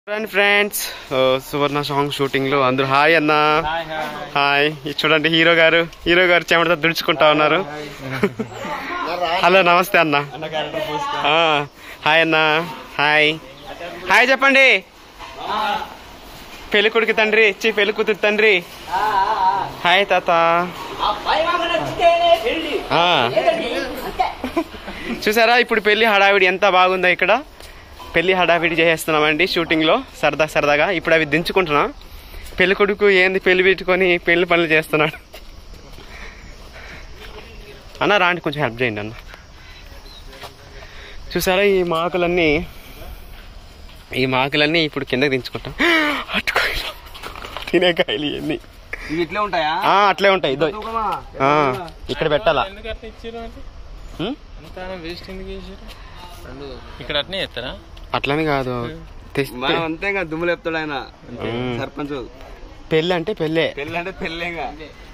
Friends సువర్ణ song shooting లో అందరూ hi అన్న హాయ్. చూడండి హీరో గారు చెమటతో దుడుచుకుంటా ఉన్నారు. హలో నమస్తే అన్న. హాయ్ అన్న. హాయ్ హాయ్ చెప్పండి. పెళ్లి కొడుకు తండ్రి పెళ్లి కూతురు తండ్రి. హాయ్ తాత. చూసారా ఇప్పుడు పెళ్లి హడావిడి ఎంత బాగుందో. ఇక్కడ పెళ్లి హడావిడి చేసేస్తున్నామండి షూటింగ్ లో సరదాగా. ఇప్పుడు అవి దించుకుంటున్నాం. పెళ్లి కొడుకు ఏంది పెళ్లి పెట్టుకొని పెళ్లి పనులు చేస్తున్నాడు. అన్న రాండి కొంచెం హెల్ప్ చేయండి అన్న. చూసారా ఈ మాకులన్నీ ఇప్పుడు కిందకి దించుకుంటాం. తినే కాయలు ఇవన్నీ ఇట్లే ఉంటాయా? అట్లే ఉంటాయి. ఇదో ఇక్కడ పెట్టాలా? ఇక్కడ అట్నే చేస్తారా? అట్లని కాదు, అంతే దుమ్ములు చెప్తాడు ఆయన సర్పంచ్. పెళ్ళి అంటే పెళ్ళే. పెళ్ళేగా.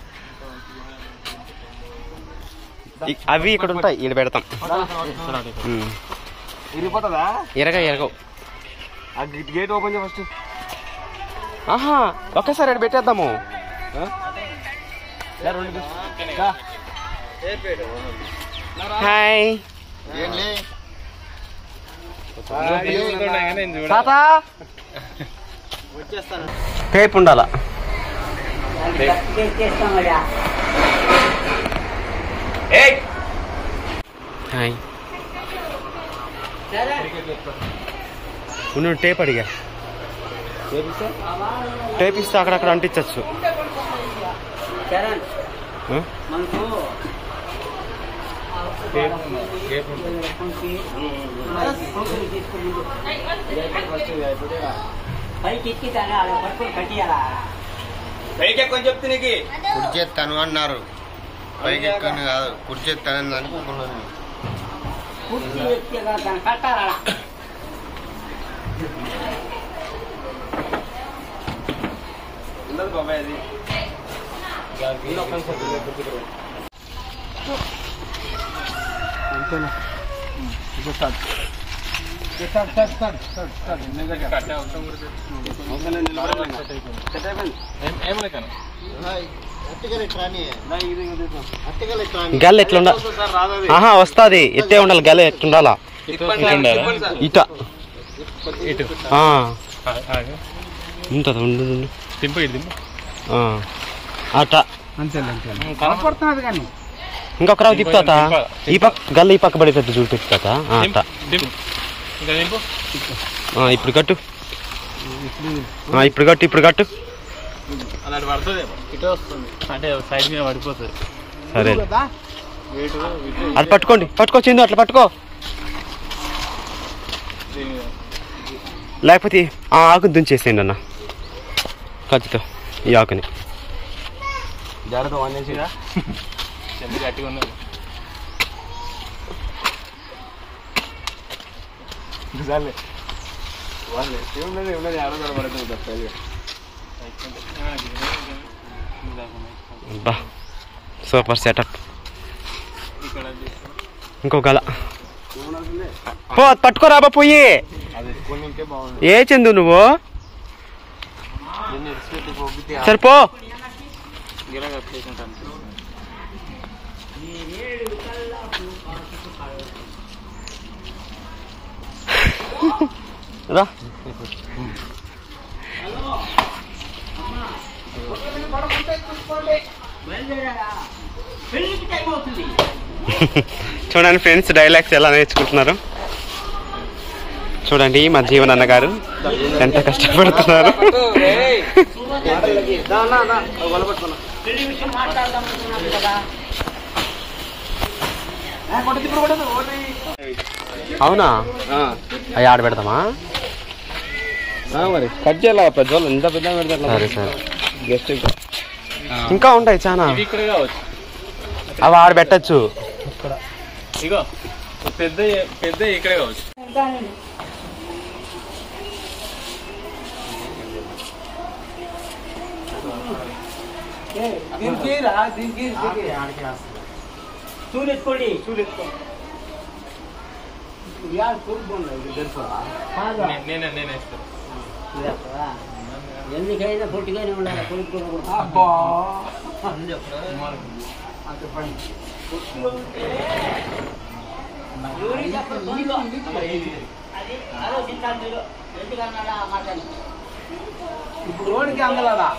అవి ఇక్కడ ఉంటాయి, ఇక్కడ పెడతాం. ఇరిగిపోతుందా? ఎరగవు. గేట్ ఓపెన్ చేయ ఫస్ట్. ఒకేసారి ఇక్కడ పెట్టేద్దాము. హాయ్ టేప్ ఉండాలా? హాయ్ టేప్ అడిగా. టేప్ ఇస్తే అక్కడక్కడ అంటించచ్చు. కుర్చేస్తాను అన్నారు, పైకి ఎక్కని కాదు కుర్చేస్తానని అనుకున్నాను. బాబాయ్ అది అంతేనా? గల్ల ఎట్లుండ వస్తుంది. ఎట్టే ఉండాలి గల్ల ఎట్లుండాలా? ఇట ఉంటుంది. ఉండు అట ఇంకొక రావు తిప్పుతా. ఈ పక్క గల్ల ఈ పక్క పడేటట్టు చూడు తిప్పుతా. ఇప్పుడు కట్టు. ఇప్పుడు కట్టు. సరే అది పట్టుకోచింది అట్లా పట్టుకో. లేకపోతే ఆ ఆకుని దుంచేసేయండి అన్న కత్తితో. ఈ ఆకుని గట్టిగా ఉన్నది. Super setup. ఇంకో గల పట్టుకోరాబా పోయి. ఏ చందు నువ్వు సరిపో. రా చూడండి ఫ్రెండ్స్ డైలాగ్స్ ఎలా నేర్చుకుంటున్నారు. చూడండి మా జీవన్ అన్న గారు ఎంత కష్టపడుతున్నారు. అవునా? అవి ఆడ పెడతామా? మరి కట్ చేయాలి. పెద్దవాళ్ళు ఎంత పెద్ద పెడతారు. సరే సరే. జస్ట్ ఇంకా ఉంటాయి చాలా. అవి ఆడ పెట్టచ్చు. ఇగో పెద్ద ఇక్కడే కావచ్చు. చూడెత్తుకోండి. నేనే ఇస్తాను. ఎందుకైనా పొట్టిగానే ఉండాలి కొడుకు ఇప్పుడు రోడ్డుకి అందలాదా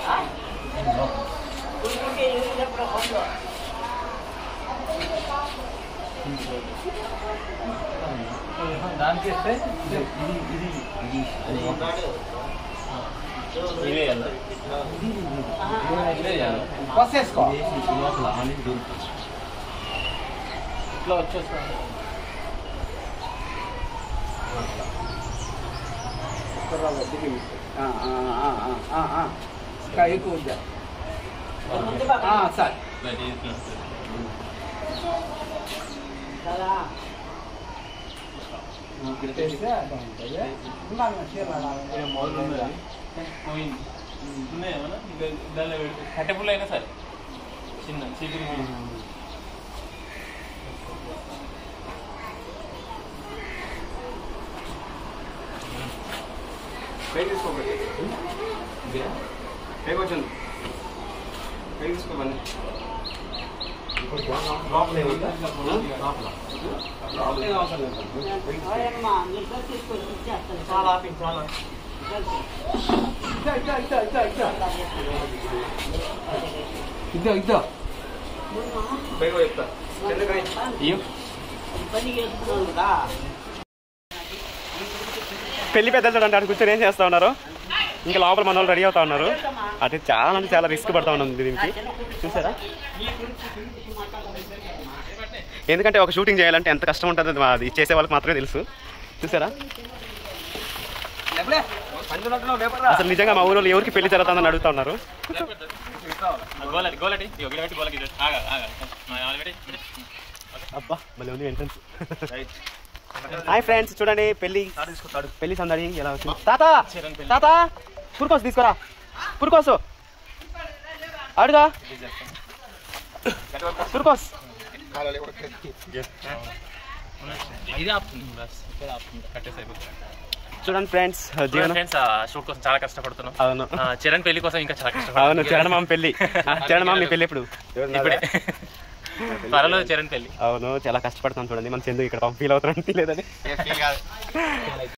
దానికి ఇస్తే పసేసుకో ఇట్లా వచ్చేస్తాను ఎక్కువ సార్ కట్టెపుల్ల అయినా సరే చిన్న చీపురు తీసుకోబట్టి వచ్చింది తీసుకోమని ఇద్దో ఇద్దో చెప్తా పెళ్లి పెద్దలు చూడండి అటు కూర్చొని ఏం చేస్తా ఉన్నారు. ఇంకా లోపల మన వాళ్ళు రెడీ అవుతా ఉన్నారు. అటు చాలా మంది చాలా రిస్క్ పడతా ఉన్నాం దీనికి. చూసారా, ఎందుకంటే ఒక షూటింగ్ చేయాలంటే ఎంత కష్టం ఉంటుందో అది చేసే వాళ్ళకి మాత్రమే తెలుసు. చూసారా, అసలు నిజంగా మా ఊళ్ళో ఎవరికి పెళ్లి జరుగుతుందని అడుగుతా ఉన్నారు. అబ్బా మళ్ళీ ఉంది ఎంట్రన్స్. హాయ్ ఫ్రెండ్స్, చూడండి పెళ్లి సందడి ఎలా వచ్చింది. తాత తాత పురుకోసు తీసుకురా, పురుకోసు అడుగా పురుకోసు. చూడండి ఫ్రెండ్స్, షూట్ కోసం చాలా కష్టపడుతున్నాం. అవును, చరణ్ పెళ్లి కోసం ఇంకా చాలా కష్టపడుతున్నాం. అవును, చరణ్ మామ పెళ్లి. చరణ్ మామ మీ పెళ్లి ఎప్పుడు? ఇప్పుడే త్వరలో చరణ్ పెళ్లి. అవును, చాలా కష్టపడతాం. చూడండి మన చందు ఇక్కడ ఫీల్ అవుతారంటే లేదని.